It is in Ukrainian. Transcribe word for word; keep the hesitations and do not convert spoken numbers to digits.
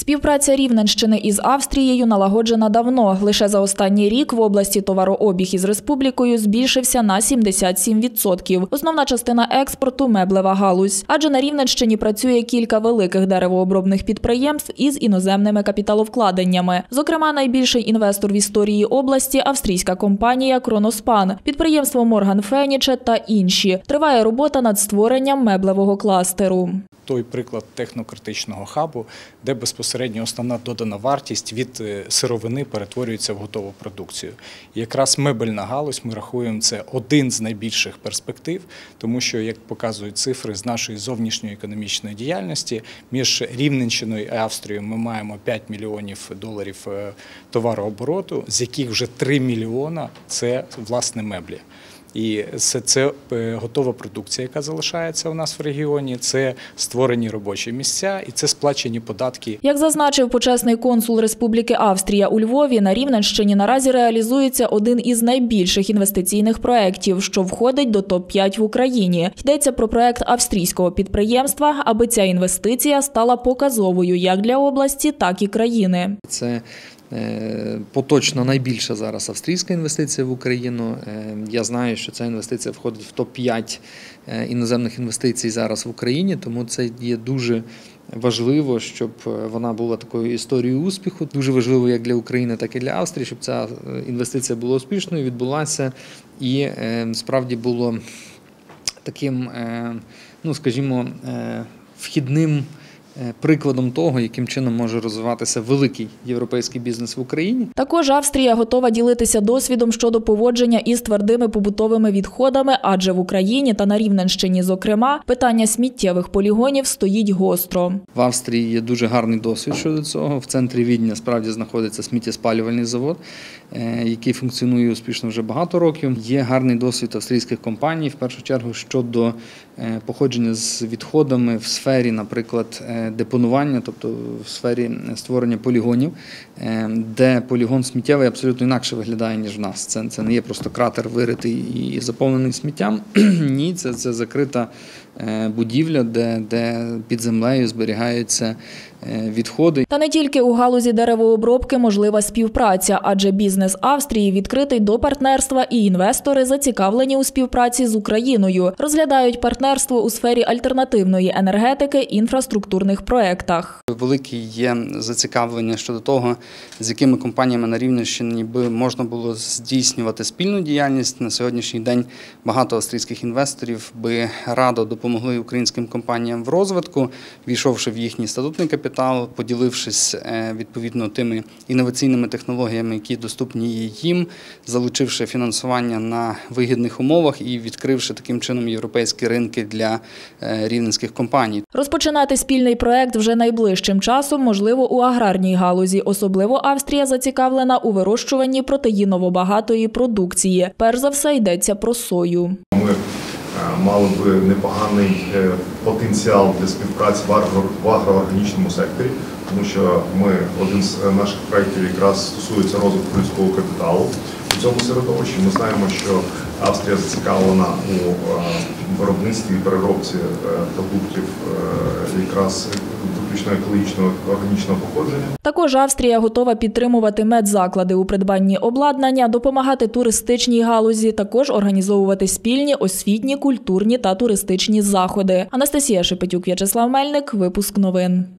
Співпраця Рівненщини із Австрією налагоджена давно. Лише за останній рік в області товарообіг із республікою збільшився на сімдесят сім відсотків. Основна частина експорту – меблева галузь. Адже на Рівненщині працює кілька великих деревообробних підприємств із іноземними капіталовкладеннями. Зокрема, найбільший інвестор в історії області – австрійська компанія «Кроноспан», підприємство «Морган Феніче» та інші. Триває робота над створенням меблевого кластеру. Той приклад технокритичного хабу, де безпосередньо основна додана вартість від сировини перетворюється в готову продукцію. І якраз мебельна галузь, ми рахуємо, це один з найбільших перспектив, тому що, як показують цифри з нашої зовнішньої економічної діяльності, між Рівненщиною і Австрією ми маємо п'ять мільйонів доларів товарообороту, з яких вже три мільйона – це, власне, меблі. І це, це готова продукція, яка залишається у нас в регіоні, це створені робочі місця і це сплачені податки. Як зазначив почесний консул Республіки Австрія у Львові, на Рівненщині наразі реалізується один із найбільших інвестиційних проєктів, що входить до топ п'ять в Україні. Йдеться про проєкт австрійського підприємства, аби ця інвестиція стала показовою як для області, так і країни. Це поточно найбільша зараз австрійська інвестиція в Україну. Я знаю, що ця інвестиція входить в топ п'ять іноземних інвестицій зараз в Україні, тому це є дуже важливо, щоб вона була такою історією успіху. Дуже важливо як для України, так і для Австрії, щоб ця інвестиція була успішною, відбулася і справді було таким, ну, скажімо, вхідним прикладом того, яким чином може розвиватися великий європейський бізнес в Україні. Також Австрія готова ділитися досвідом щодо поводження із твердими побутовими відходами, адже в Україні та на Рівненщині, зокрема, питання сміттєвих полігонів стоїть гостро. В Австрії є дуже гарний досвід щодо цього. В центрі Відня справді знаходиться сміттєспалювальний завод, який функціонує успішно вже багато років. Є гарний досвід австрійських компаній, в першу чергу, щодо походження з відходами в сфері, наприклад, депонування, тобто в сфері створення полігонів, де полігон сміттєвий абсолютно інакше виглядає, ніж в нас. Це, це не є просто кратер виритий і заповнений сміттям. Ні, це, це закрита будівля, де, де під землею зберігаються відходи. Та не тільки у галузі деревообробки можлива співпраця, адже бізнес Австрії відкритий до партнерства і інвестори зацікавлені у співпраці з Україною. Розглядають партнерство у сфері альтернативної енергетики, інфраструктурних проєктах. Велике є зацікавлення щодо того, з якими компаніями на Рівненщині би можна було здійснювати спільну діяльність. На сьогоднішній день багато австрійських інвесторів би радо допомогли українським компаніям в розвитку, війшовши в їхній статутний капітал, поділившись відповідно тими інноваційними технологіями, які доступні їм, залучивши фінансування на вигідних умовах і відкривши таким чином європейські ринки для рівненських компаній. Розпочинати спільний проєкт вже найближчим часом можливо у аграрній галузі. Особливо Австрія зацікавлена у вирощуванні протеїново-багатої продукції. Перш за все йдеться про сою. Ми мали би непоганий потенціал для співпраці в агроорганічному секторі, тому що ми, один з наших проєктів якраз стосується розвитку людського капіталу. У цьому середовищі ми знаємо, що Австрія зацікавлена у виробництві і переробці продуктів якраз виключно екологічного органічного походження. Також Австрія готова підтримувати медзаклади у придбанні обладнання, допомагати туристичній галузі, також організовувати спільні освітні, культурні та туристичні заходи. Анастасія Шепетюк, В'ячеслав Мельник, випуск новин.